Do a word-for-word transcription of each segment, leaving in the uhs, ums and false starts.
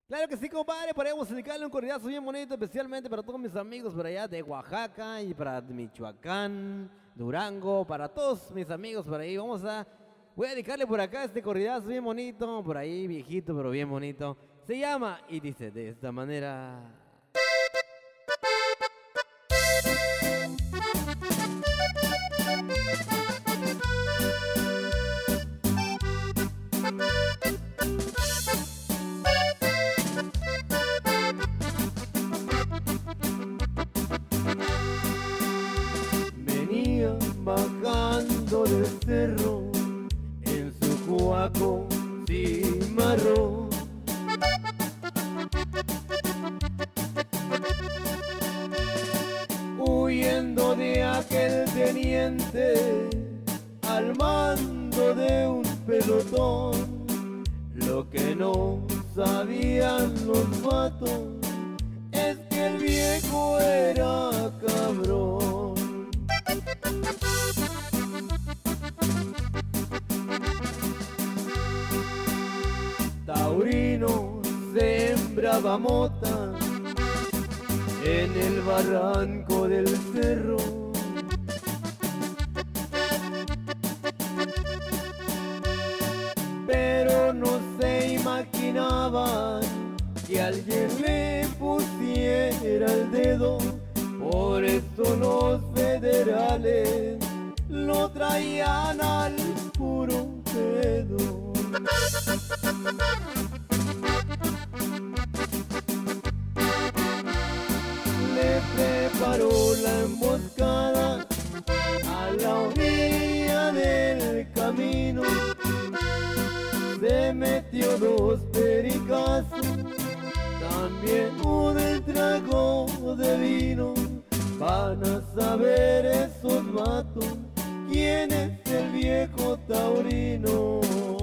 Claro que sí, compadre, podemos dedicarle un cordiazo bien bonito, especialmente para todos mis amigos por allá de Oaxaca y para Michoacán, Durango, para todos mis amigos por ahí. Vamos a, voy a dedicarle por acá este corridazo bien bonito, por ahí viejito, pero bien bonito. Se llama y dice de esta manera. Venía bajando del cerro en su cuaco cimarrón, huyendo de aquel teniente al mando de un pelotón. Lo que no sabían los vatos es que el viejo era cabrón. Taurino sembraba mota en el barranco del cerro, pero no se imaginaban que alguien le pusiera el dedo. Por eso los federales lo traían al puro pedo. Le preparó la emboscada a la orilla del camino, se metió dos pericazos, también un trago de vino. Van a saber esos vatos quién es el viejo taurino.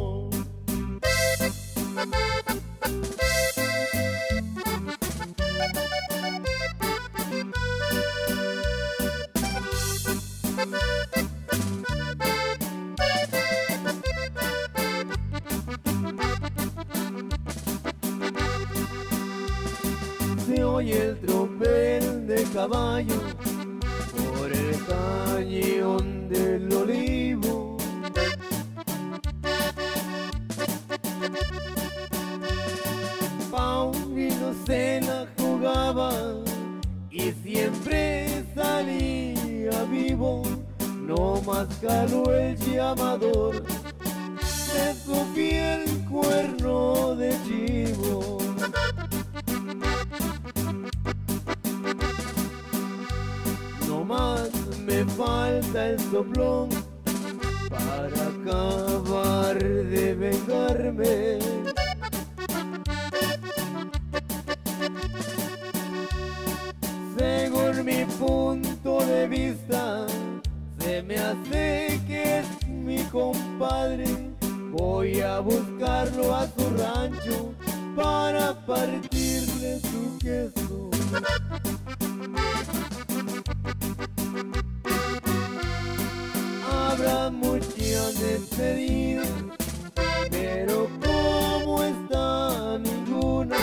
Se oye el tropel de caballo por el cañón del Olivo. Paulino se la jugaba y siempre salía vivo. No más caló el llamador de su fiel cuerno de chivo. No más me falta el soplón para acabar de vengarme. Según mi punto de vista, se me hace que es mi compadre. Voy a buscarlo a su rancho para partirle su queso. Habrá muchas despedidas, pero como está ninguna.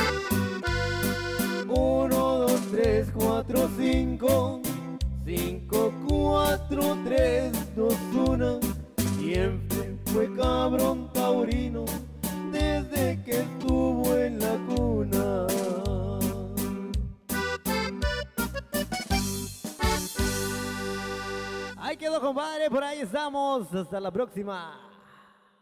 Uno, dos, tres, cuatro, cinco, cinco, cuatro, tres, dos, una. Siempre fue cabrón taurino desde que estuvo en la cuna. Ahí quedó, compadre, por ahí estamos. Hasta la próxima.